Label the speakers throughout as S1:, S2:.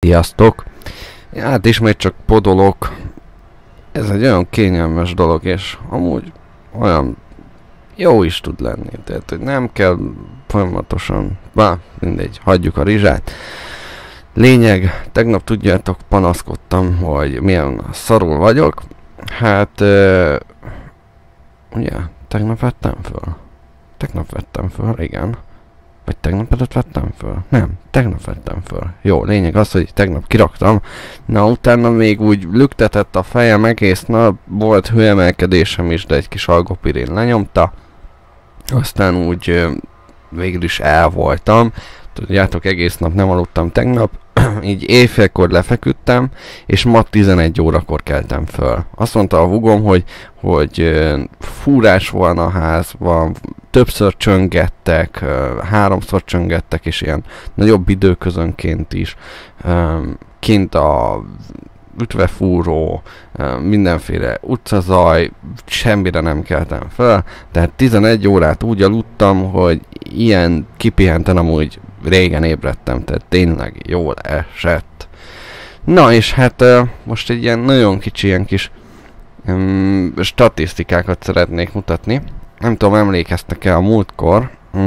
S1: Sziasztok! Hát ismét csak podolok. Ez egy olyan kényelmes dolog, és amúgy olyan jó is tud lenni. Tehát, hogy nem kell folyamatosan... mindegy, hagyjuk a rizsát. Lényeg, tegnap tudjátok, panaszkodtam, hogy milyen szarul vagyok. Hát... ugye, tegnap vettem föl. Igen. Vagy tegnap előtt vettem föl? Nem, tegnap vettem föl. Jó, lényeg az, hogy tegnap kiraktam. Na, utána még úgy lüktetett a fejem egész nap, volt hőemelkedésem is, de egy kis algopirén lenyomta. Aztán úgy végül is el voltam. Tudjátok, egész nap nem aludtam tegnap. Így éjfélkor lefeküdtem, és ma 11 órakor keltem föl. Azt mondta a húgom, hogy fúrás van a házban, többször csöngettek, 3-szor csöngettek, és ilyen nagyobb időközönként is. Kint a ütvefúró, mindenféle utcazaj, semmire nem keltem föl. Tehát 11 órát úgy aludtam, hogy ilyen kipihenten amúgy régen ébredtem, tehát tényleg jól esett. Na és hát most egy ilyen nagyon kicsi, ilyen kis statisztikákat szeretnék mutatni. Nem tudom, emlékeztek-e a múltkor?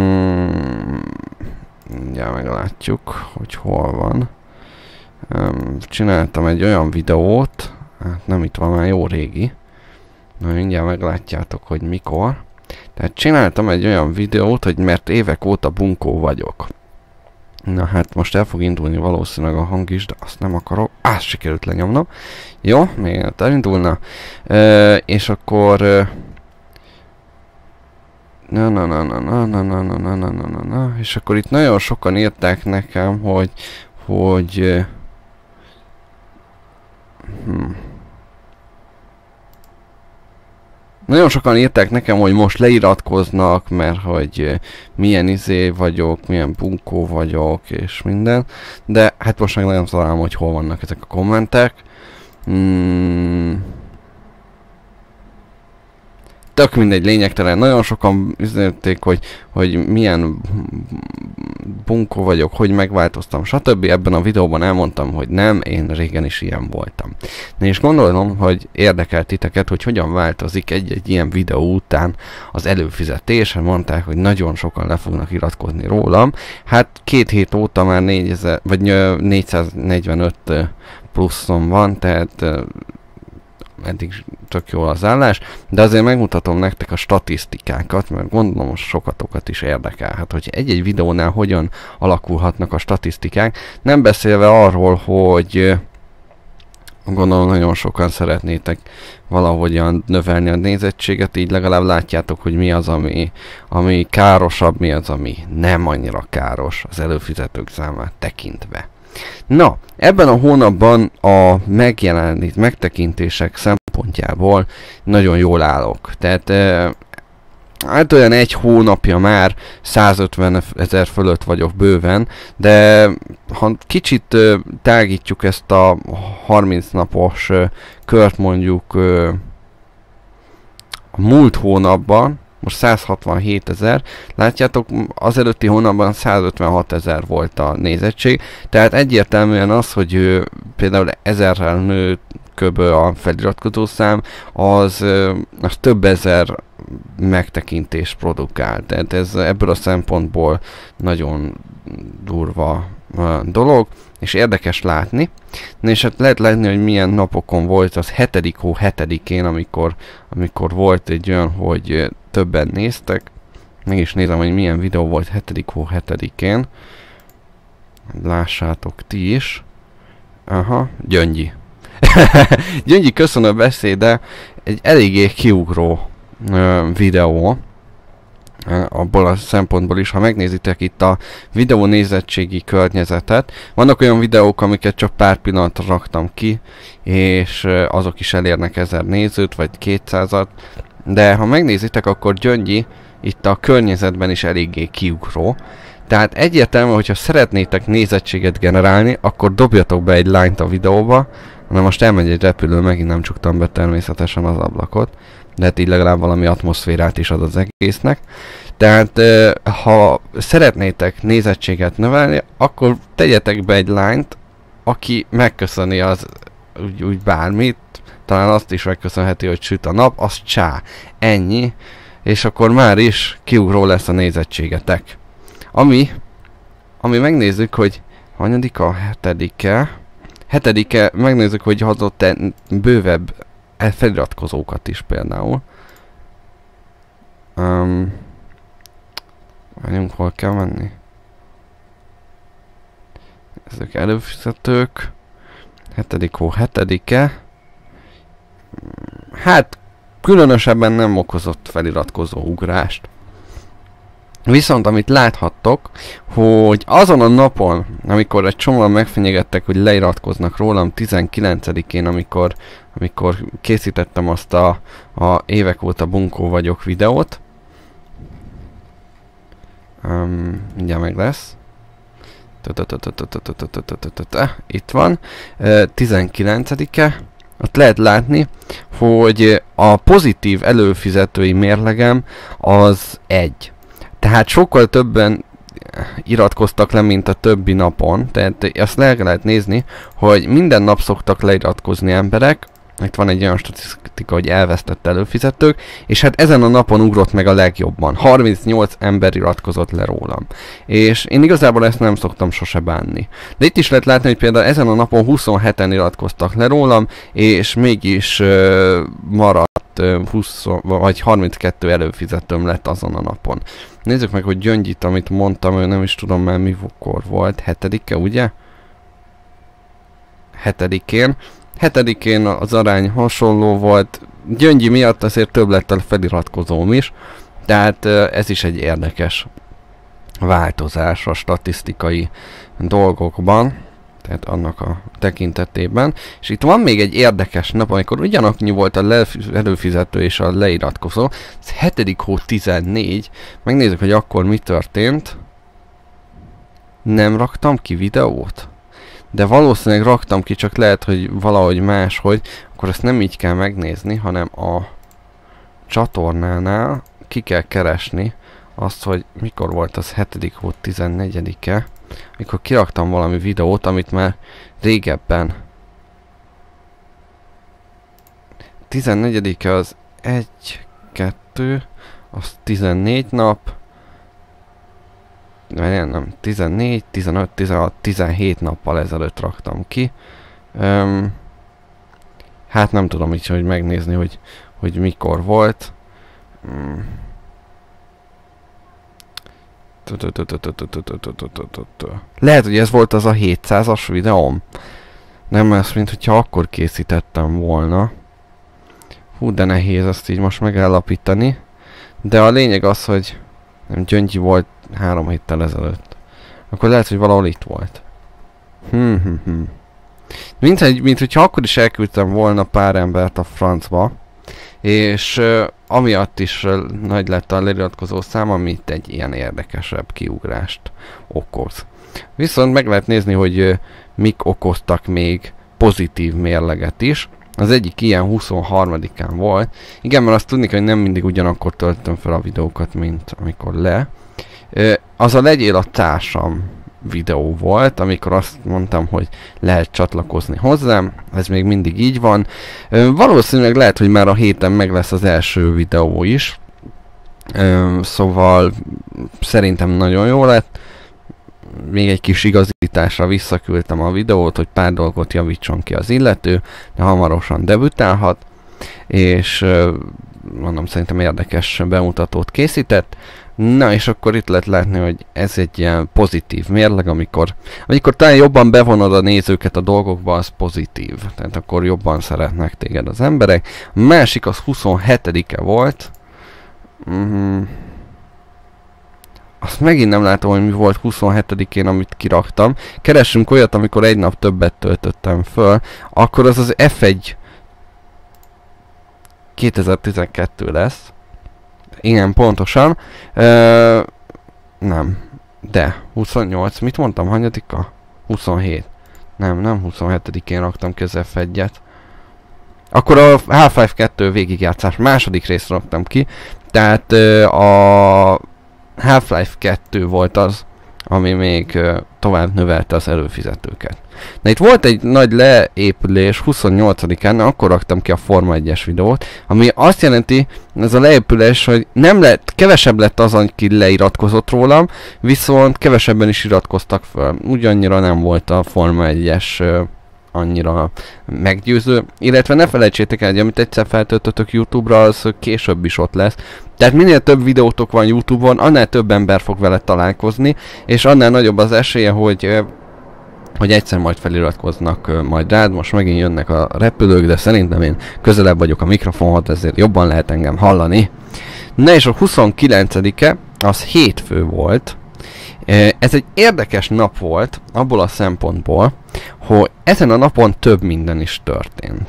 S1: Ja, meglátjuk, hogy hol van. Csináltam egy olyan videót, hát nem itt van, már jó régi. Na mindjárt meglátjátok, hogy mikor. Tehát csináltam egy olyan videót, hogy mert évek óta bunkó vagyok. Na hát most el fog indulni valószínűleg a hang is, de azt nem akarok. Azt sikerült lenyomnom. Jó, még elindulna. És akkor... És akkor itt nagyon sokan írták nekem, hogy nagyon sokan írták nekem, hogy most leiratkoznak, mert hogy milyen vagyok, milyen bunkó vagyok, és minden. De hát most meg nagyon találom, hogy hol vannak ezek a kommentek. Tök mindegy, lényegtelen. Nagyon sokan üzenték, hogy milyen bunkó vagyok, hogy megváltoztam, stb. Ebben a videóban elmondtam, hogy nem, én régen is ilyen voltam. Na és gondolom, hogy érdekel titeket, hogy hogyan változik egy ilyen videó után az előfizetés. Mondták, hogy nagyon sokan le fognak iratkozni rólam. Hát 2 hét óta már 4000, vagy 445 pluszom van, tehát... eddig tök jó az állás, de azért megmutatom nektek a statisztikákat, mert gondolom most sokatokat is érdekelhet, hogy egy-egy videónál hogyan alakulhatnak a statisztikák, nem beszélve arról, hogy gondolom nagyon sokan szeretnétek valahogyan növelni a nézettséget, így legalább látjátok, hogy mi az, ami károsabb, mi az, ami nem annyira káros az előfizetők számát tekintve. Na, ebben a hónapban a megtekintések szempontjából nagyon jól állok. Tehát hát olyan 1 hónapja már 150 000 fölött vagyok bőven, de ha kicsit tágítjuk ezt a 30 napos kört mondjuk a múlt hónapban, most 167 000, látjátok, az előtti hónapban 156 000 volt a nézettség, tehát egyértelműen az, hogy például 1000-rel nő kb. A feliratkozó szám, az több ezer megtekintést produkál, tehát ez ebből a szempontból nagyon durva dolog, és érdekes látni. Na és hát lehet látni, hogy milyen napokon volt, az 7. hó 7-én, amikor volt egy olyan, hogy többen néztek. Meg is nézem, hogy milyen videó volt 7. hó 7-én. Lássátok ti is. Aha, Gyöngyi. Gyöngyi, köszönöm a beszéde. Egy eléggé kiugró videó. Abból a szempontból is, ha megnézitek itt a videó nézettségi környezetet, vannak olyan videók, amiket csak pár pillanatra raktam ki, és azok is elérnek 1000 nézőt, vagy 200-at, de ha megnézitek, akkor Gyöngyi itt a környezetben is eléggé kiugró. Tehát egyértelmű, hogyha szeretnétek nézettséget generálni, akkor dobjatok be egy lányt a videóba. Na most elmegy egy repülő, megint nem csuktam be természetesen az ablakot, de hát így legalább valami atmoszférát is ad az egésznek. Tehát ha szeretnétek nézettséget növelni, akkor tegyetek be egy lányt, aki megköszöni az úgy bármit, talán azt is megköszönheti, hogy süt a nap, az csá. Ennyi. És akkor már is kiugró lesz a nézettségetek. Ami megnézzük, hogy hanyadika, hetedike, megnézzük, hogy hozott-e bővebb feliratkozókat is például. Várjunk, hol kell menni? Ezek előfizetők. 7-7. Hát, különösebben nem okozott feliratkozó ugrást. Viszont amit láthattok, hogy azon a napon, amikor egy csomóan megfenyegettek, hogy leiratkoznak rólam 19-én, amikor készítettem azt a évek óta bunkó vagyok videót. Mindjárt meg lesz. Itt van. 19-e. Ott lehet látni, hogy a pozitív előfizetői mérlegem az 1. Tehát sokkal többen iratkoztak le, mint a többi napon. Tehát azt lehet nézni, hogy minden nap szoktak leiratkozni emberek. Itt van egy olyan statisztika, hogy elvesztett előfizetők, és hát ezen a napon ugrott meg a legjobban. 38 ember iratkozott le rólam. És én igazából ezt nem szoktam sose bánni. De itt is lehet látni, hogy például ezen a napon 27-en iratkoztak le rólam, és mégis maradt 20 vagy 32 előfizetőm lett azon a napon. Nézzük meg, hogy Gyöngyit, amit mondtam, ő nem is tudom már mikor volt. 7-e, ugye? 7-én. 7-én az arány hasonló volt. Gyöngyi miatt azért több lett a feliratkozóm is. Tehát ez is egy érdekes változás a statisztikai dolgokban. Tehát annak a tekintetében. És itt van még egy érdekes nap, amikor ugyanannyi volt a előfizető és a leiratkozó. Ez 7. hó 14. Megnézzük, hogy akkor mi történt. Nem raktam ki videót? De valószínűleg raktam ki, csak lehet, hogy valahogy máshogy. Akkor ezt nem így kell megnézni, hanem a csatornánál ki kell keresni azt, hogy mikor volt az 7. hó 14-e. Amikor kiraktam valami videót, amit már régebben. 14-e az 1, 2, az 14 nap. Nem, 14, 15, 16, 17 nappal ezelőtt raktam ki. Hát nem tudom így, hogy megnézni, hogy mikor volt. Lehet, hogy ez volt az a 700-as videóm. Nem ez, mint hogyha akkor készítettem volna. Hú, de nehéz ezt így most megállapítani. De a lényeg az, hogy nem, Gyöngyi volt 3 héttel ezelőtt. Akkor lehet, hogy valahol itt volt. Mint hogyha akkor is elküldtem volna pár embert a francba. És amiatt is nagy lett a leiratkozó szám, amit egy ilyen érdekesebb kiugrást okoz. Viszont meg lehet nézni, hogy mik okoztak még pozitív mérleget is. Az egyik ilyen 23-án volt. Igen, mert azt tudni, hogy nem mindig ugyanakkor töltöm fel a videókat, mint amikor le. Az a Legyél a társam videó volt, amikor azt mondtam, hogy lehet csatlakozni hozzám. Ez még mindig így van. Valószínűleg lehet, hogy már a héten meg lesz az első videó is. Szóval szerintem nagyon jó lett. Még egy kis igazításra visszaküldtem a videót, hogy pár dolgot javítson ki az illető, de hamarosan debütálhat, és mondom, szerintem érdekes bemutatót készített. Na, és akkor itt lehet látni, hogy ez egy ilyen pozitív mérleg, amikor talán jobban bevonod a nézőket a dolgokba, az pozitív. Tehát akkor jobban szeretnek téged az emberek. A másik az 27-e volt. Azt megint nem látom, hogy mi volt 27-én, amit kiraktam. Keressünk olyat, amikor egy nap többet töltöttem föl. Akkor az F1 2012 lesz. Igen, pontosan. Nem. De, 28. Mit mondtam? Hanyadika? 27. Nem 27-én raktam ki az F1-et. Akkor a Half-Life 2 végigjátszás második részt raktam ki. Tehát a Half-Life 2 volt az, ami még tovább növelte az előfizetőket. Na itt volt egy nagy leépülés 28-án, akkor raktam ki a Forma 1-es videót, ami azt jelenti, ez a leépülés, hogy nem lett, kevesebb lett az, aki leiratkozott rólam, viszont kevesebben is iratkoztak fel. Ugyannyira nem volt a Forma 1-es annyira meggyőző, illetve ne felejtsétek el, hogy amit egyszer feltöltöttök YouTube-ra, az később is ott lesz. Tehát minél több videótok van YouTube-on, annál több ember fog vele találkozni, és annál nagyobb az esélye, hogy egyszer majd feliratkoznak majd rád. Most megint jönnek a repülők, de szerintem én közelebb vagyok a mikrofonhoz, ezért jobban lehet engem hallani. Na és a 29-e, az hétfő volt. Ez egy érdekes nap volt, abból a szempontból, hogy ezen a napon több minden is történt.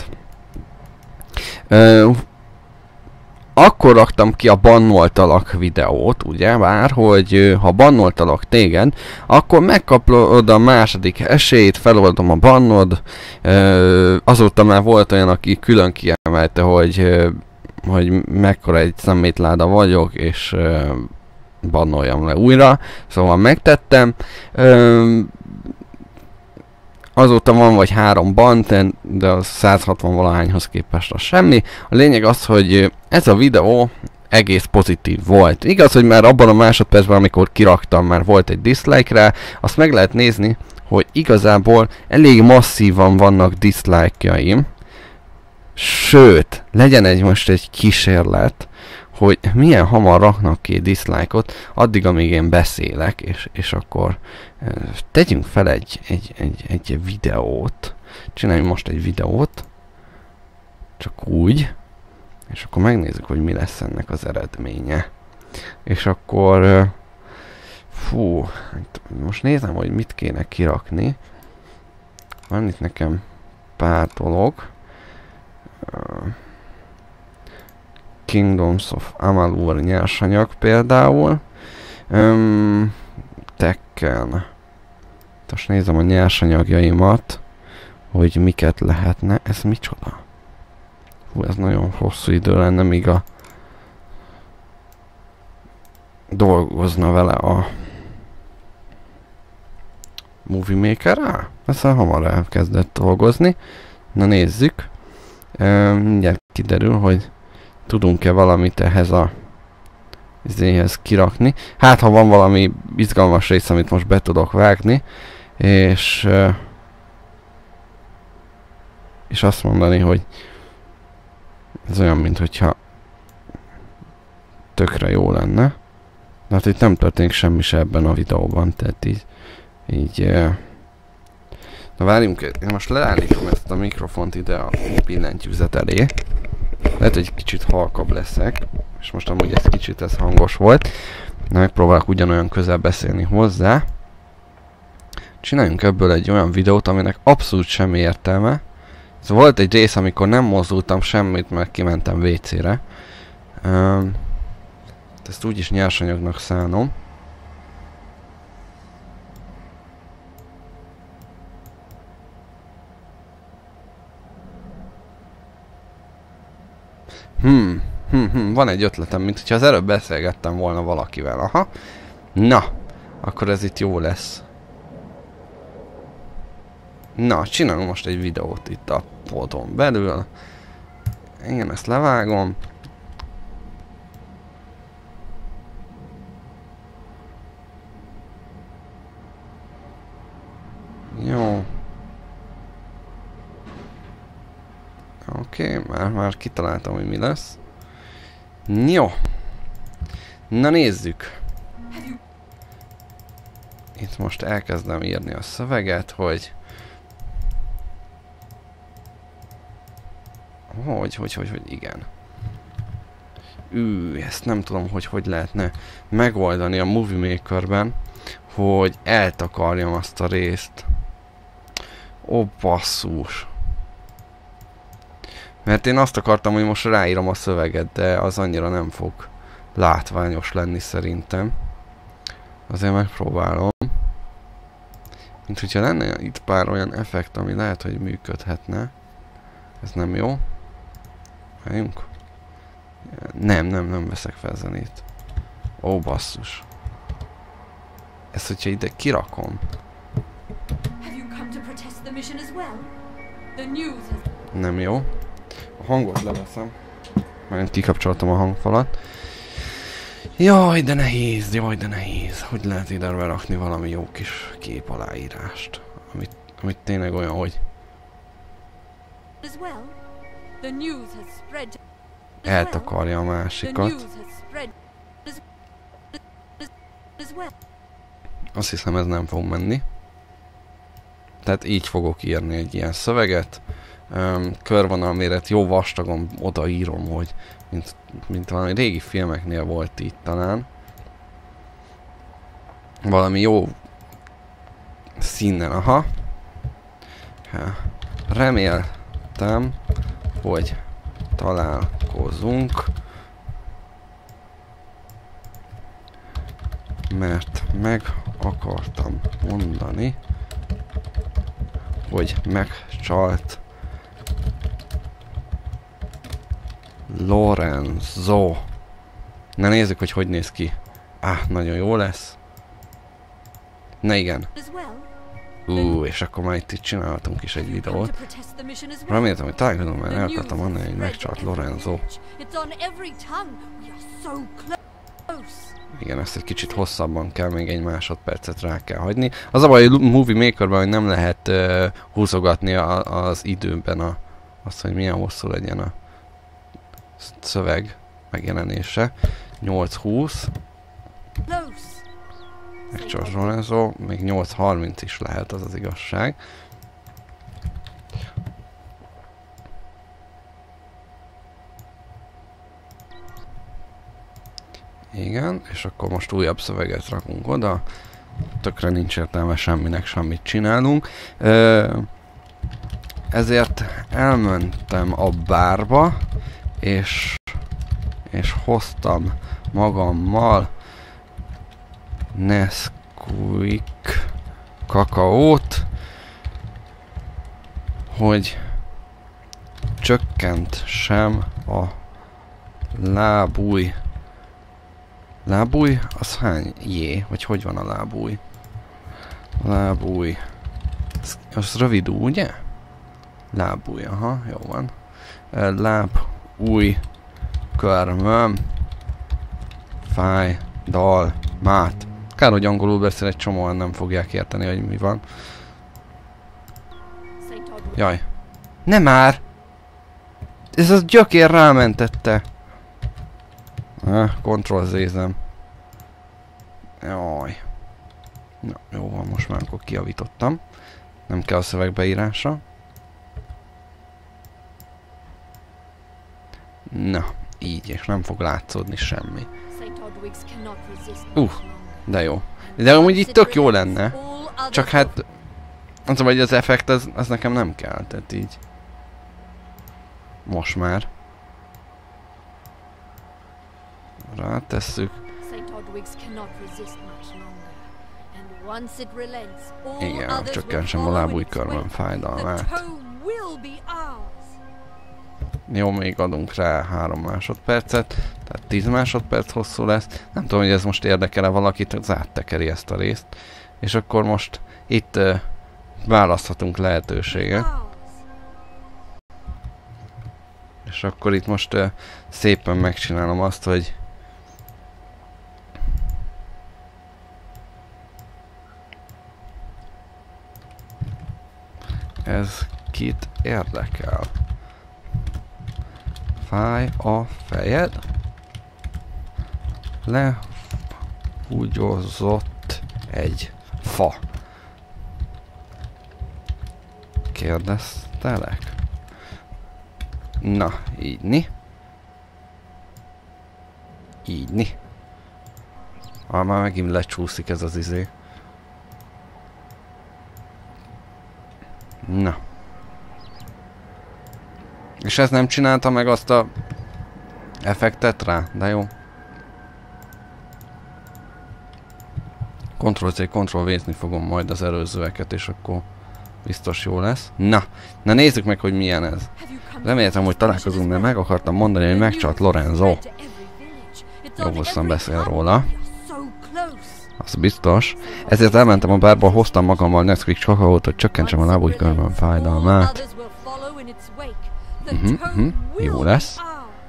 S1: Akkor raktam ki a bannoltalak videót, ugye már, hogy ha bannoltalak téged, akkor megkapod a második esélyt, feloldom a bannod. Azóta már volt olyan, aki külön kiemelte, hogy mekkora egy szemétláda vagyok, és bannoljam le újra, szóval megtettem. Azóta van vagy 3 ban, de az 160 valahányhoz képest az semmi. A lényeg az, hogy ez a videó egész pozitív volt. Igaz, hogy már abban a másodpercben, amikor kiraktam, már volt egy dislike rá, azt meg lehet nézni, hogy igazából elég masszívan vannak dislike-jaim. Sőt, legyen most egy kísérlet, hogy milyen hamar raknak ki dislike-ot, addig, amíg én beszélek, és akkor tegyünk fel egy videót. Csináljunk most egy videót. Csak úgy. És akkor megnézzük, hogy mi lesz ennek az eredménye. És akkor... Fú, most nézem, hogy mit kéne kirakni. Van itt nekem pár dolog. Kingdoms of Amalur nyersanyag például. Tekken. Most nézem a nyersanyagjaimat, hogy miket lehetne. Ez micsoda? Hú, ez nagyon hosszú idő lenne, míg dolgozna vele a Movie Maker. Ezzel hamar elkezdett dolgozni. Na nézzük. Mindjárt kiderül, hogy tudunk-e valamit ehhez a izéhez kirakni. Hát, ha van valami izgalmas rész, amit most be tudok vágni, és azt mondani, hogy ez olyan, mintha tökre jó lenne. De hát itt nem történik semmi se ebben a videóban, tehát így na várjunk, én most leállítom ezt a mikrofont ide a billentyűzet elé. Lehet, hogy kicsit halkabb leszek, és most amúgy ez kicsit hangos volt. Na, megpróbálok ugyanolyan közel beszélni hozzá. Csináljunk ebből egy olyan videót, aminek abszolút semmi értelme. Ez volt egy rész, amikor nem mozdultam semmit, mert kimentem WC-re. Ezt úgyis nyersanyagnak szánom. Van egy ötletem, mint hogyha az előbb beszélgettem volna valakivel. Aha. Na, akkor ez itt jó lesz. Na, csinálom most egy videót itt a podon belül. Igen, ezt levágom. Jó. Oké, már kitaláltam, hogy mi lesz. Jó. Na nézzük. Itt most elkezdem írni a szöveget, hogy igen. Ezt nem tudom, hogy lehetne megoldani a Movie Makerben, hogy eltakarjam azt a részt. Ó, basszus. Mert én azt akartam, hogy most ráírom a szöveget, de az annyira nem fog látványos lenni szerintem. Azért megpróbálom. Mint hogyha lenne itt pár olyan effekt, ami lehet, hogy működhetne. Ez nem jó. Várjunk. Nem veszek fel zenét. Ó, basszus. Ezt, hogyha ide kirakom, Nem jó. A hangot leveszem. Mert kikapcsoltam a hangfalat. Jaj, de nehéz, jaj, de nehéz. Hogy lehet ide berakni valami jó kis kép aláírást? Amit tényleg olyan, hogy... eltakarja a másikat. Azt hiszem, ez nem fog menni. Tehát így fogok írni egy ilyen szöveget. Körvonalméret jó vastagon odaírom, hogy mint valami régi filmeknél volt itt talán. Valami jó színen, aha. Reméltem, hogy találkozunk, mert meg akartam mondani, hogy megcsalt Lorenzo. Na nézzük, hogy néz ki. Nagyon jó lesz. Na igen. És akkor már itt csinálhatunk is egy videót. Reméltem, hogy találkozom, mert el akartam mondani, hogy megcsalt Lorenzo. Igen, ezt egy kicsit hosszabban kell, még egy másodpercet rá kell hagyni. Az a baj, a Movie Makerben, hogy nem lehet húzogatni az időben azt, hogy milyen hosszú legyen a szöveg megjelenése. 8:20. Megcsalt Lorenzo, még 8:30 is lehet, az az igazság. Igen, és akkor most újabb szöveget rakunk oda. Tökre nincs értelme semminek, semmit csinálunk. Ezért elmentem a bárba, és hoztam magammal Nesquik kakaót, hogy csökkent sem a lábúj. Lábúj? Az hány jé? Vagy hogy van a lábúj? Lábúj. Az rövid ú, ugye? Lábúj, aha, jó van. Lábúj körmöm fájdalmát. Kár, hogy angolul beszél, egy csomóan nem fogják érteni, hogy mi van. Jaj. Nem már! Ez az gyökér rámentette. Ctrl-Z-zem. Jaj. Na, jó van, most már akkor kijavítottam. Nem kell a szövegbeírása. Na, így, és nem fog látszódni semmi. De jó. De amúgy itt tök jó lenne. Csak hát... az, hogy az effekt, az nekem nem kell, tehát így. Most már. Rátesszük. Igen, csökkentsem a lábújkörmöm fájdalmát. Jó, még adunk rá 3 másodpercet, tehát 10 másodperc hosszú lesz. Nem tudom, hogy ez most érdekel-e valakit, az áttekeri ezt a részt. És akkor most itt választhatunk lehetőséget. És akkor itt most szépen megcsinálom azt, hogy ez kit érdekel? Fáj a fejed? Lehúgyozott egy fa. Kérdeztelek? Na, ígyni. Ígyni. Már megint lecsúszik ez az izé. Na. És ez nem csinálta meg azt a effektet rá, de jó. Ctrl-C, Ctrl-V-zni fogom majd az előzőeket, és akkor biztos jó lesz. Na nézzük meg, hogy milyen ez. Reméltem, hogy találkozunk, mert meg akartam mondani, hogy megcsalt Lorenzo. Jó hosszan beszél róla. Az biztos. Ezért elmentem a bárba, hoztam magammal Nesquik kakaót, hogy csökkentsem a lábujjkörben fájdalmát. Jó lesz.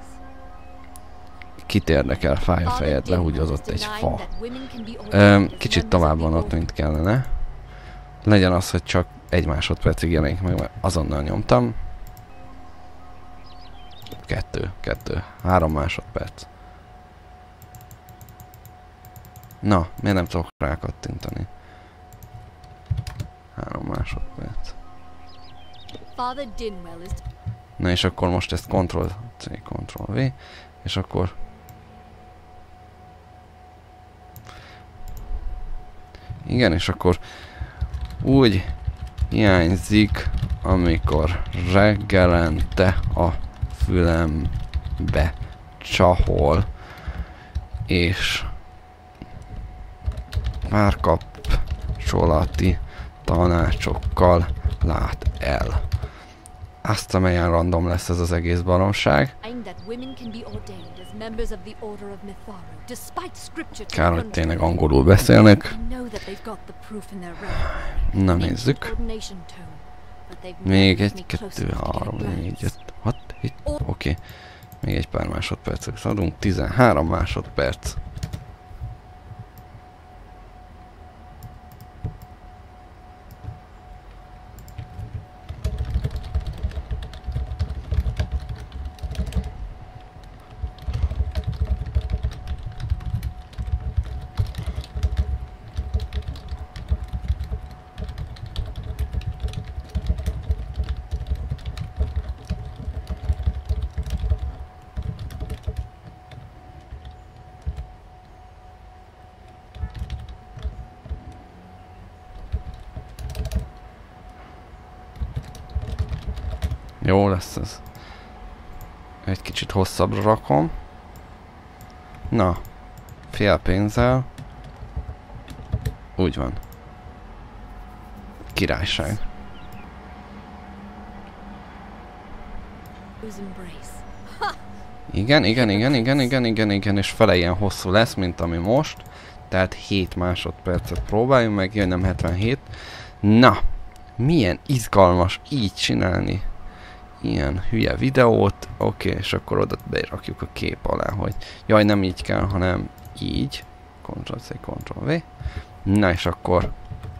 S1: Kit érdekel, fáj a fejed, lehúgyozott egy fa. Kicsit tovább van ott, mint kellene. Legyen az, hogy csak 1 másodpercig jelenik meg, mert azonnal nyomtam. 3 másodperc. Na, miért nem tudok rákattintani? 3 másodperc. Na és akkor most ezt Ctrl-C, Ctrl-V, és akkor... Igen, és akkor úgy hiányzik, amikor reggelente a fülembe csahol, és párkapcsolati tanácsokkal lát el. Azt amelyen random lesz ez az egész baromság. Kár, hogy tényleg angolul beszélnek. Na nézzük. Még 1, 2, 3, 4, 5, 6, 7. Oké. Még egy pár másodpercet adunk. 13 másodperc. Jó lesz ez. Egy kicsit hosszabbra rakom. Na. Fél pénzzel. Úgy van. Királyság. Igen, és fele ilyen hosszú lesz, mint ami most. Tehát 7 másodpercet próbáljunk meg, jaj, nem 77. Na. Milyen izgalmas így csinálni ilyen hülye videót. Oké, és akkor oda berakjuk a kép alá, hogy jaj, nem így kell, hanem így. Ctrl-C, Ctrl-V. Na és akkor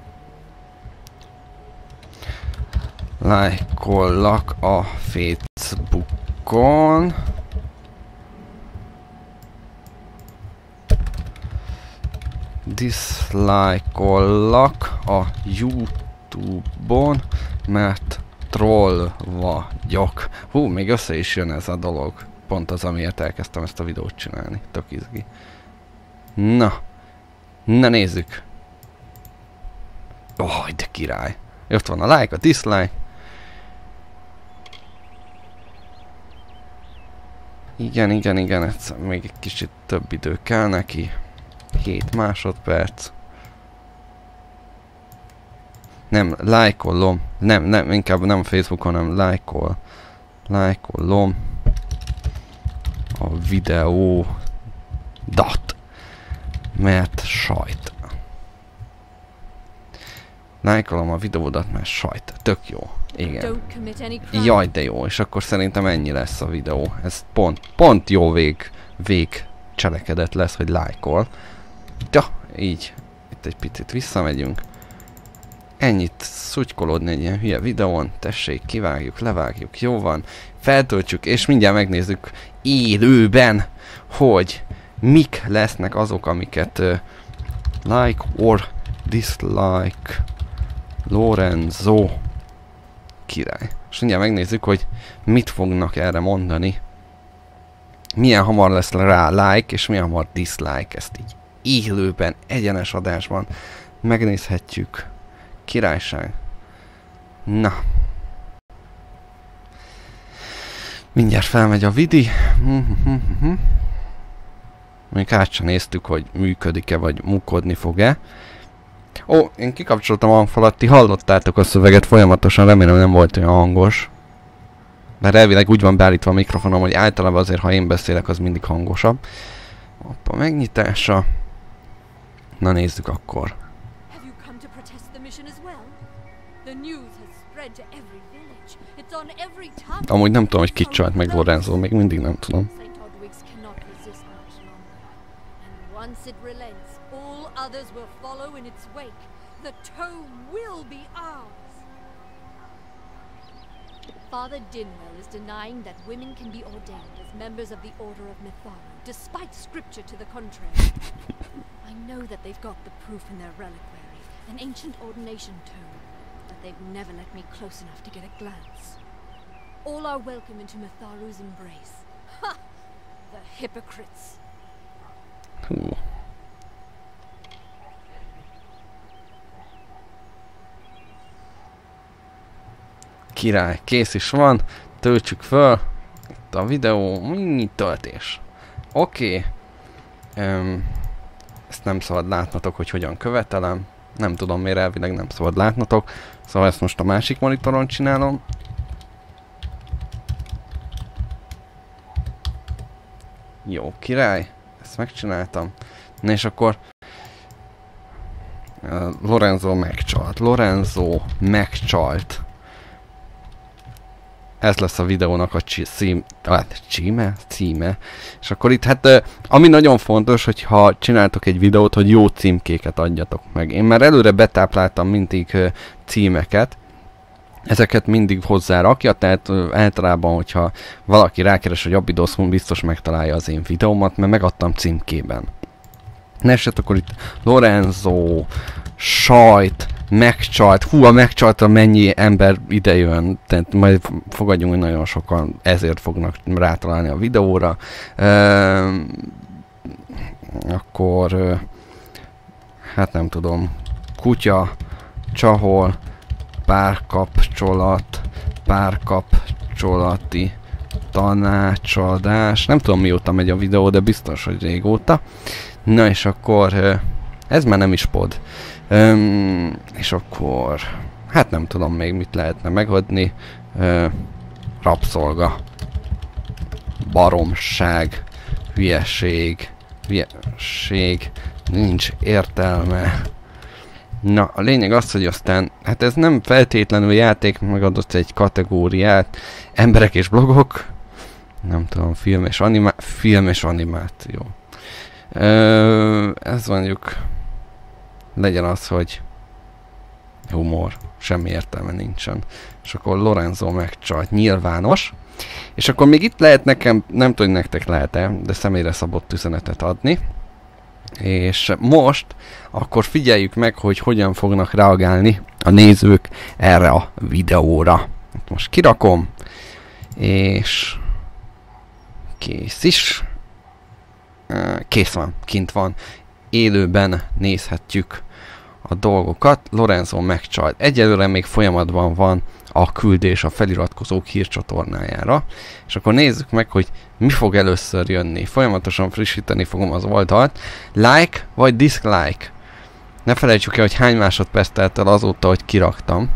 S1: lájkollak a Facebookon. Dislike-ollak a YouTube-on, mert troll vagyok. Hú, még össze is jön ez a dolog. Pont az, amiért elkezdtem ezt a videót csinálni. Tök izgi. Na. Na nézzük. Oh, de király. Ott van a like, a dislike. Igen, ez még egy kicsit több idő kell neki. 7 másodperc. Nem, lájkolom. Nem, inkább nem Facebookon, hanem lájkolom a videódat. Mert sajt. Lájkolom a videódat, mert sajt. Tök jó. Igen. Jaj, de jó. És akkor szerintem ennyi lesz a videó. Ez pont jó vég cselekedet lesz, hogy lájkol. Ja, így. Itt egy picit visszamegyünk. Ennyit szutykolódni egy ilyen hülye videón, tessék, kivágjuk, levágjuk, jó van, feltöltjük, és mindjárt megnézzük élőben, hogy mik lesznek azok, amiket like or dislike Lorenzo király. És mindjárt megnézzük, hogy mit fognak erre mondani. Milyen hamar lesz rá like, és milyen hamar dislike, ezt így élőben, egyenes adásban megnézhetjük. Királyság. Na. Mindjárt felmegy a vidi. Még át sem néztük, hogy működik-e, vagy mukodni fog-e. Ó, én kikapcsoltam a hangfalat, ti hallottátok a szöveget folyamatosan, remélem nem volt olyan hangos. Mert elvileg úgy van beállítva a mikrofonom, hogy általában azért, ha én beszélek, az mindig hangosabb. Hoppa, megnyitása. Na nézzük akkor.
S2: Have you come to protest the mission as well? The news has spread to every village. It's on every tongue.
S1: Amúgy nem tudom, hogy kit csalt meg Lorenzo, még mindig nem tudom.
S2: St. Odwig's cannot resist much longer. And once it relents, all others will follow in its wake. The tome will be ours. Father Dinwell is denying that women can be ordained as members of the Order of Mitharu, despite scripture to the contrary. I know that they've got the proof in their reliquary, an ancient ordination tome, but they've never let me close enough to get a glance. All are welcome into Mitharu's embrace. Ha! The hypocrites!
S1: Hú. Király, kész is van, töltsük föl. Itt a videó, mennyi töltés. Oké. Ezt nem szabad látnatok, hogy hogyan követelem. Nem tudom miért, elvileg nem szabad látnatok. Szóval ezt most a másik monitoron csinálom. Jó, király. Ezt megcsináltam. Na és akkor Lorenzo megcsalt. Lorenzo megcsalt. Ez lesz a videónak a címe. És akkor itt hát, ami nagyon fontos, hogyha csináltok egy videót, hogy jó címkéket adjatok meg. Én már előre betápláltam mindig címeket. Ezeket mindig hozzárakja, tehát általában, hogyha valaki rákeres, hogy Abydos, biztos megtalálja az én videómat, mert megadtam címkében. Eset akkor itt Lorenzo, sajt, megcsalt, hú, a megcsaltra mennyi ember idejön, tehát majd fogadjunk, hogy nagyon sokan ezért fognak rátalálni a videóra. Akkor, hát nem tudom, kutya, csahol, párkapcsolati tanácsadás. Nem tudom mióta megy a videó, de biztos, hogy régóta. Na és akkor ez már nem is pod. És akkor hát nem tudom még mit lehetne megadni. Rabszolga. Baromság. Hülyeség. Nincs értelme. Na, a lényeg az, hogy aztán, hát ez nem feltétlenül játék, megadott egy kategóriát. Emberek és blogok. Nem tudom, film és animáció. Ez mondjuk legyen az, hogy humor, semmi értelme nincsen. És akkor Lorenzo megcsalt, nyilvános. És akkor még itt lehet nekem, nem tudom, hogy nektek lehet-e, de személyre szabott üzenetet adni. És most akkor figyeljük meg, hogy hogyan fognak reagálni a nézők erre a videóra. Most kirakom, és kész is. Kész van, kint van. Élőben nézhetjük a dolgokat. Lorenzo megcsalt. Egyelőre még folyamatban van a küldés a feliratkozók hírcsatornájára. És akkor nézzük meg, hogy mi fog először jönni. Folyamatosan frissíteni fogom az oldalt. Like vagy dislike. Ne felejtsük el, hogy hány másodperc telt el azóta, hogy kiraktam.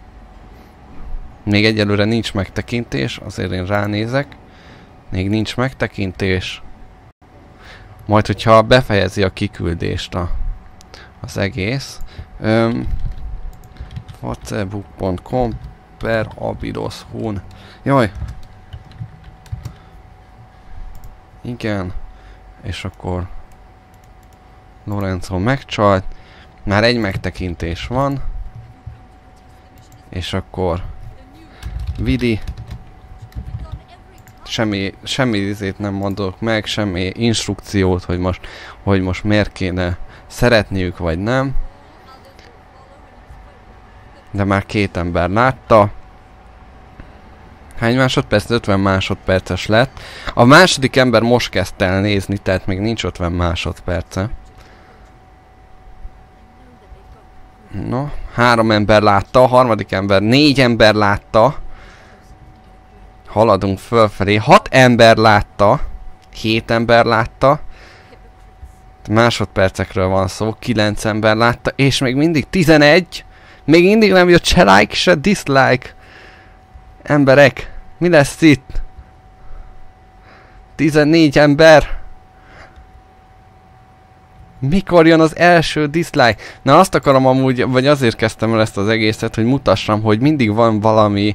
S1: Még egyelőre nincs megtekintés, azért én ránézek. Még nincs megtekintés. Majd, hogyha befejezi a kiküldést az egész. facebook.com/Abydos-hun. Jaj! Igen. És akkor Lorenzo megcsalt. Már egy megtekintés van. És akkor Vidi. Semmi izét nem mondok meg, semmi instrukciót, hogy most miért kéne szeretniük, vagy nem. De már 2 ember látta. Hány másodperc? 50 másodperces lett. A második ember most kezdte el nézni, tehát még nincs 50 másodperce. No, 3 ember látta, a harmadik ember 4 ember látta. Haladunk fölfelé. 6 ember látta. 7 ember látta. Másodpercekről van szó. 9 ember látta. És még mindig 11. Még mindig nem jött se like, se dislike. Emberek, mi lesz itt? 14 ember. Mikor jön az első dislike? Na azt akarom amúgy, vagy azért kezdtem el ezt az egészet, hogy mutassam, hogy mindig van valami...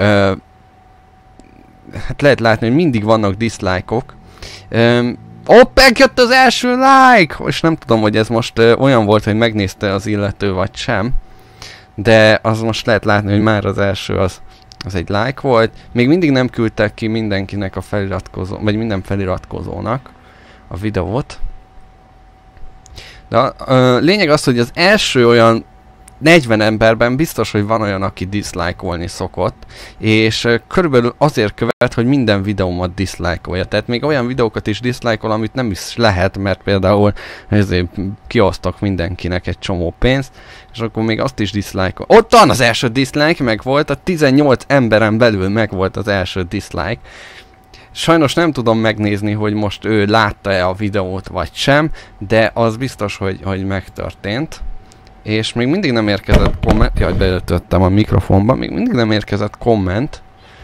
S1: hát lehet látni, hogy mindig vannak dislike-ok. Megjött az első like! És nem tudom, hogy ez most olyan volt, hogy megnézte az illető vagy sem. De az most lehet látni, hogy már az első az egy like volt. Még mindig nem küldtek ki mindenkinek a feliratkozó, vagy minden feliratkozónak a videót. De a lényeg az, hogy az első olyan 40 emberben biztos, hogy van olyan, aki dislike-olni szokott, és körülbelül azért követ, hogy minden videómat dislike-olja. Tehát még olyan videókat is dislike-ol, amit nem is lehet, mert például ezért kiosztok mindenkinek egy csomó pénzt, és akkor még azt is dislike-ol. Ott van az első dislike, meg volt, a 18 emberen belül meg volt az első dislike. Sajnos nem tudom megnézni, hogy most ő látta-e a videót vagy sem, de az biztos, hogy megtörtént. És még mindig nem érkezett komment. Jaj, beöltöttem a mikrofonba. Még mindig nem érkezett komment.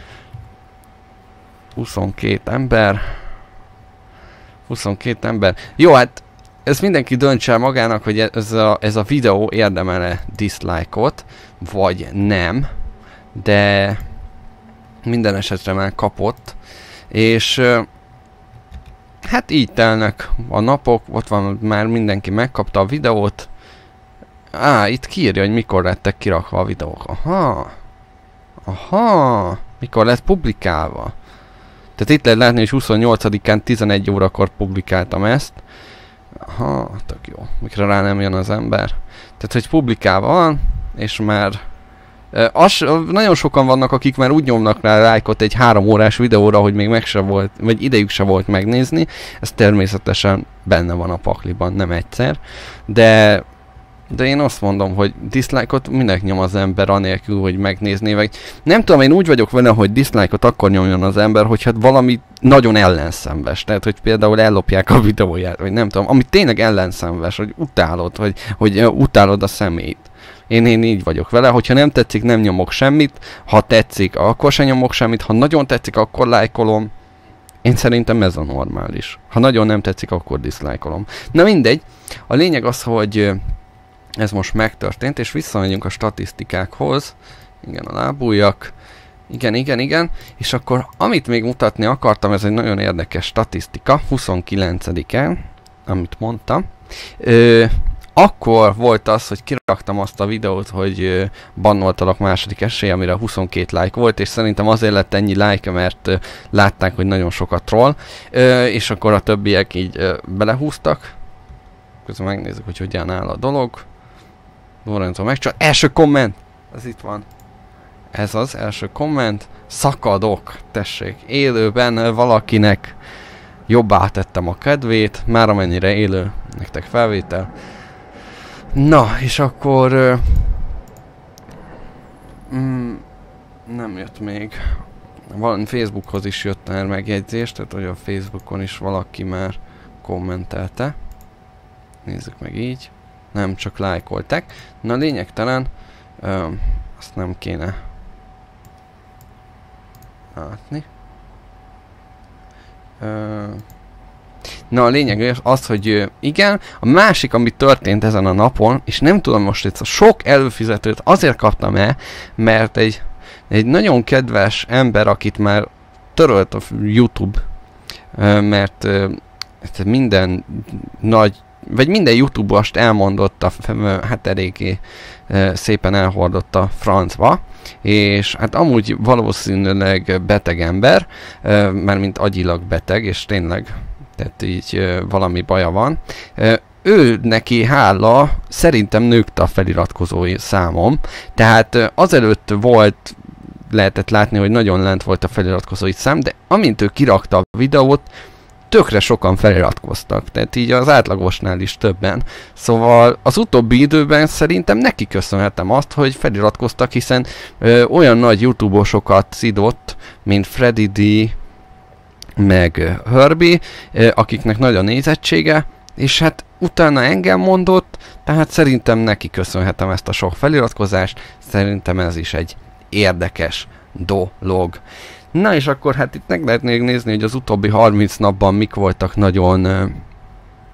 S1: 22 ember. 22 ember. Jó, hát ez mindenki döntse el magának, hogy ez a videó érdemel-e dislike-ot, vagy nem. De minden esetre már kapott. És hát így telnek a napok. Ott van, már mindenki megkapta a videót. Itt kiírja, hogy mikor lettek kirakva a videók. Aha. Mikor lett publikálva. Tehát itt lehet látni, hogy 28-án 11 órakor publikáltam ezt. Aha, tök jó. Mikor rá nem jön az ember. Tehát, hogy publikálva van, és már... nagyon sokan vannak, akik már úgy nyomnak rá lájkot egy 3 órás videóra, hogy még meg se volt, vagy idejük se volt megnézni. Ez természetesen benne van a pakliban, nem egyszer. De én azt mondom, hogy dislike-ot minek nyom az ember anélkül, hogy megnézné, vagy nem tudom, én úgy vagyok vele, hogy dislike-ot akkor nyomjon az ember, hogy hát valami nagyon ellenszenves, tehát hogy például ellopják a videóját, vagy nem tudom, ami tényleg ellenszenves, hogy utálod, hogy utálod a személyt. Én így vagyok vele, hogyha nem tetszik, nem nyomok semmit, ha tetszik, akkor sem nyomok semmit, ha nagyon tetszik, akkor lájkolom. Én szerintem ez a normális. Ha nagyon nem tetszik, akkor diszlájkolom. Na mindegy, a lényeg az, hogy ez most megtörtént, és visszamegyünk a statisztikákhoz. Igen, a lábujjak. Igen. És akkor, amit még mutatni akartam, ez egy nagyon érdekes statisztika. 29-en, amit mondtam. Akkor volt az, hogy kiraktam azt a videót, hogy bannoltalak második esély, amire 22 like volt, és szerintem azért lett ennyi like, mert látták, hogy nagyon sokat troll, és akkor a többiek így belehúztak. Közben megnézzük, hogy hogyan áll a dolog. Lorenzo megcsinál. Első komment! Ez itt van. Ez az első komment. Szakadok. Tessék. Élőben valakinek jobbá tettem a kedvét. Már amennyire élő nektek felvétel. Na, és akkor... nem jött még. Valami Facebookhoz is jött már megjegyzés, tehát hogy a Facebookon is valaki már kommentelte. Nézzük meg így. Nem, csak lájkolták. Na, lényegtelen. Azt nem kéne látni. Na, a lényeg az, hogy igen, a másik, ami történt ezen a napon, és nem tudom most itt a sok előfizetőt azért kaptam el, mert egy nagyon kedves ember, akit már törölt a YouTube, mert minden nagy, vagy minden YouTube-ast elmondotta, hát eléggé szépen elhordott a francba, és hát amúgy valószínűleg beteg ember, mert mint agyilag beteg, és tényleg, tehát így valami baja van. Ő neki hála szerintem nőtt a feliratkozói számom, tehát azelőtt volt, lehetett látni, hogy nagyon lent volt a feliratkozói szám, de amint ő kirakta a videót, tökre sokan feliratkoztak, tehát így az átlagosnál is többen. Szóval az utóbbi időben szerintem neki köszönhetem azt, hogy feliratkoztak, hiszen olyan nagy YouTube-osokat szidott, mint Freddy D, meg Herbie, akiknek nagy a nézettsége, és hát utána engem mondott, tehát szerintem neki köszönhetem ezt a sok feliratkozást, szerintem ez is egy érdekes dolog. Na és akkor hát itt meg lehet még nézni, hogy az utóbbi 30 napban mik voltak nagyon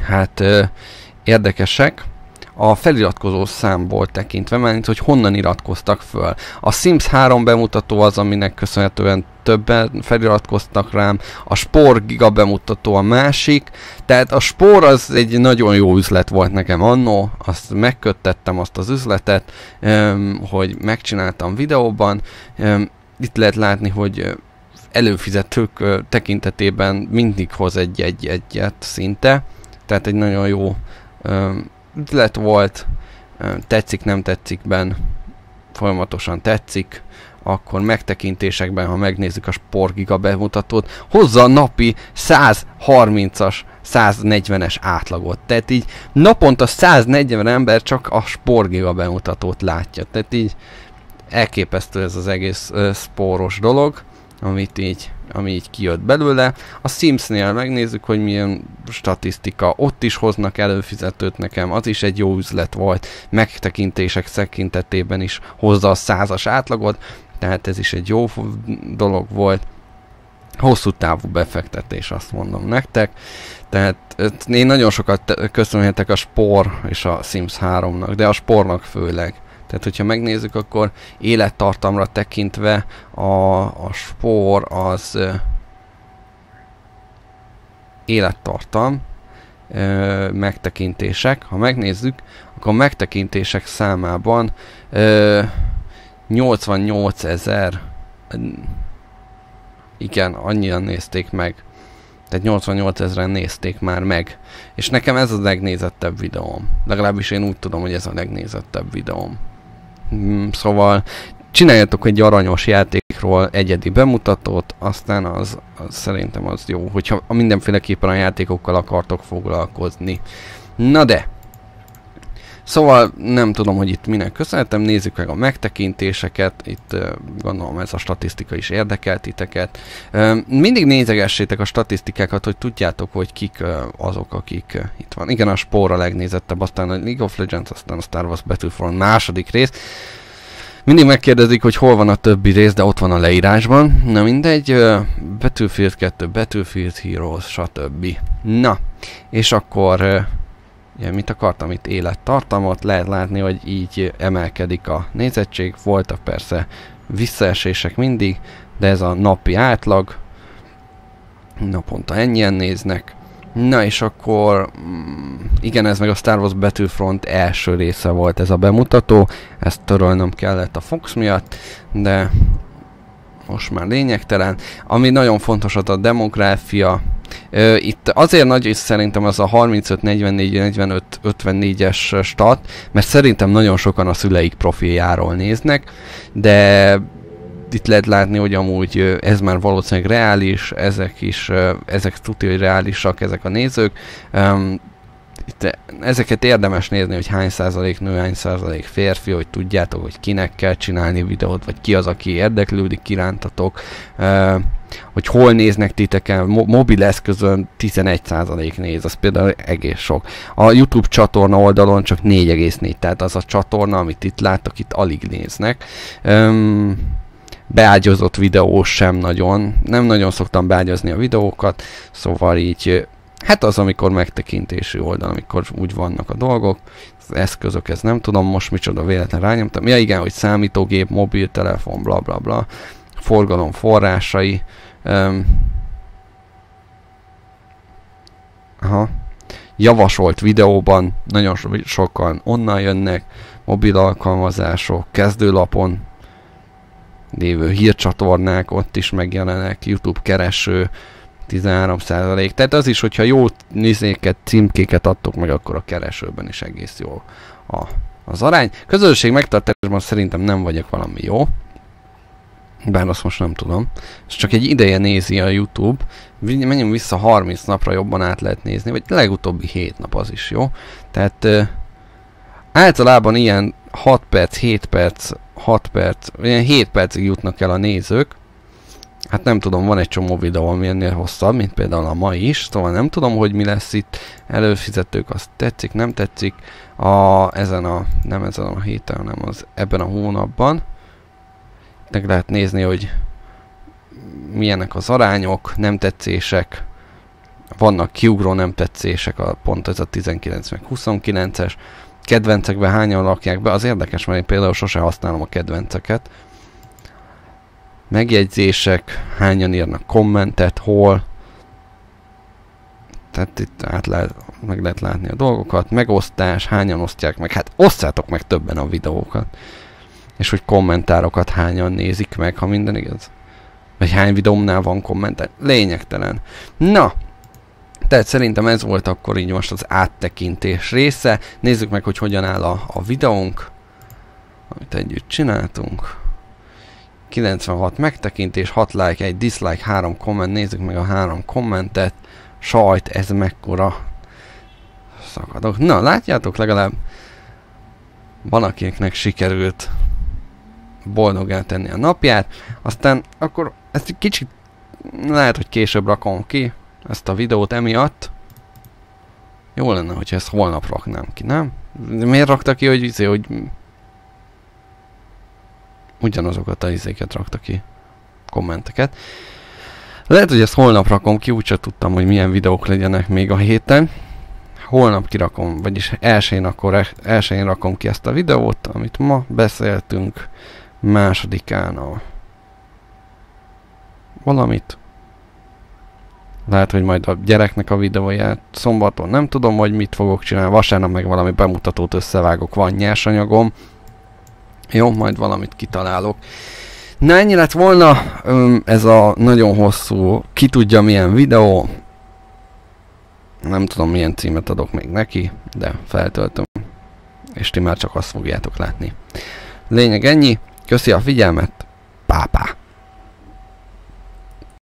S1: hát érdekesek. A feliratkozó számból tekintve, mert hogy honnan iratkoztak föl. A Sims 3 bemutató az, aminek köszönhetően többen feliratkoztak rám, a Spore Giga bemutató a másik, tehát a Spore az egy nagyon jó üzlet volt nekem annó, azt megköttettem azt az üzletet, hogy megcsináltam videóban. Itt lehet látni, hogy előfizetők tekintetében mindig hoz egy-egyet szinte, tehát egy nagyon jó üzlet volt, tetszik, nem tetszikben, folyamatosan tetszik, akkor megtekintésekben, ha megnézzük a Spore Giga bemutatót, hozza a napi 130-as, 140-es átlagot. Tehát így naponta 140 ember csak a Spore Giga bemutatót látja. Tehát így elképesztő ez az egész spóros dolog, ami így kijött belőle. A Simsnél megnézzük, hogy milyen statisztika, ott is hoznak előfizetőt nekem, az is egy jó üzlet volt, megtekintések tekintetében is hozza a 100-as átlagot, tehát ez is egy jó dolog volt. Hosszú távú befektetés, azt mondom nektek. Tehát én nagyon sokat köszönhetek a Spore és a Sims 3-nak, de a Spore-nak főleg. Tehát, hogyha megnézzük, akkor élettartamra tekintve a Spore az élettartam, megtekintések. Ha megnézzük, akkor a megtekintések számában 88 000, igen, annyian nézték meg. Tehát 88 000-en nézték már meg. És nekem ez a legnézettebb videóm. Legalábbis én úgy tudom, hogy ez a legnézettebb videóm. Szóval csináljatok egy aranyos játékról egyedi bemutatót, aztán az szerintem az jó, hogyha mindenféleképpen a játékokkal akartok foglalkozni. Na de! Szóval nem tudom, hogy itt minek köszönhetem, nézzük meg a megtekintéseket, itt gondolom ez a statisztika is érdekel titeket. Mindig nézegessétek a statisztikákat, hogy tudjátok, hogy kik azok, akik itt van. Igen, a Spore a legnézettebb, aztán a League of Legends, aztán a Star Wars Battlefront második rész. Mindig megkérdezik, hogy hol van a többi rész, de ott van a leírásban. Na mindegy, Battlefield 2, Battlefield Heroes, stb. Na, és akkor... Ja, mit akartam itt, élettartamot, lehet látni, hogy így emelkedik a nézettség, voltak persze visszaesések mindig, de ez a napi átlag, naponta ennyien néznek. Na és akkor, igen, ez meg a Star Wars Battlefront első része volt ez a bemutató, ezt törölnöm kellett a Fox miatt, de most már lényegtelen. Ami nagyon fontos, az a demográfia. Itt azért nagy is szerintem az a 35, 44, 45, 54-es stat, mert szerintem nagyon sokan a szüleik profiljáról néznek, de itt lehet látni, hogy amúgy ez már valószínűleg reális, ezek tudja, hogy reálisak ezek a nézők. Itt ezeket érdemes nézni, hogy hány százalék nő, hány százalék férfi, hogy tudjátok, hogy kinek kell csinálni videót, vagy ki az, aki érdeklődik irántatok, hogy hol néznek titeken, mobil eszközön 11% néz, az például egész sok. A YouTube csatorna oldalon csak 4,4, tehát az a csatorna, amit itt láttok, itt alig néznek. Beágyazott videós sem nagyon, nem nagyon szoktam beágyazni a videókat, szóval így, hát az, amikor megtekintési oldal, amikor úgy vannak a dolgok, az eszközök, ez nem tudom most micsoda, véletlen rányomtam. Ja igen, hogy számítógép, mobiltelefon, bla bla bla, forgalom forrásai, javasolt videóban, nagyon sokan onnan jönnek, mobil alkalmazások, kezdőlapon lévő hírcsatornák, ott is megjelenek, YouTube kereső, 13%. Tehát az is, hogyha jó nézéket, címkéket adtok meg, akkor a keresőben is egész jó az arány. Közönség megtartásban szerintem nem vagyok valami jó. Bár azt most nem tudom. Ez csak egy ideje nézi a YouTube. Menjünk vissza 30 napra, jobban át lehet nézni, vagy legutóbbi 7 nap az is jó. Tehát általában ilyen 6 perc, 7 perc, 6 perc, ilyen 7 percig jutnak el a nézők. Hát nem tudom, van egy csomó videó, ami ennél hosszabb, mint például a mai is, szóval nem tudom, hogy mi lesz itt. Előfizetők, azt tetszik, nem tetszik. Nem ezen a héten, hanem ebben a hónapban. Meg lehet nézni, hogy milyenek az arányok, nem tetszések, vannak kiugró nem tetszések, pont ez a 19 meg 29-es. Kedvencekben hányan rakják be, az érdekes, mert én például sose használom a kedvenceket. Megjegyzések, hányan írnak kommentet, hol. Tehát itt meg lehet látni a dolgokat. Megosztás, hányan osztják meg. Hát osszátok meg többen a videókat. És hogy kommentárokat hányan nézik meg, ha minden igaz. Vagy hány videómnál van kommentár. Lényegtelen. Na! Tehát szerintem ez volt akkor így most az áttekintés része. Nézzük meg, hogy hogyan áll a videónk. Amit együtt csináltunk. 96 megtekintés, 6 like, 1 dislike, 3 komment. Nézzük meg a 3 kommentet. Sajt, ez mekkora szakadok. Na, látjátok, legalább van akiknek sikerült boldoggá tenni a napját. Aztán akkor ezt egy kicsit lehet, hogy később rakom ki ezt a videót emiatt. Jó lenne, hogyha ezt holnap raknám ki, nem? De miért rakta ki, hogy ugyanazokat a izéket rakta ki, kommenteket. Lehet, hogy ezt holnap rakom ki, úgyse tudtam, hogy milyen videók legyenek még a héten. Holnap kirakom, vagyis elsőjén rakom ki ezt a videót, amit ma beszéltünk. Másodikán a valamit. Lehet, hogy majd a gyereknek a videóját. Szombaton nem tudom, hogy mit fogok csinálni. Vasárnap meg valami bemutatót összevágok, van nyersanyagom. Jó, majd valamit kitalálok. Na, ennyi lett volna ez a nagyon hosszú, ki tudja milyen videó. Nem tudom, milyen címet adok még neki, de feltöltöm. És ti már csak azt fogjátok látni. Lényeg ennyi. Köszi a figyelmet. Pápá!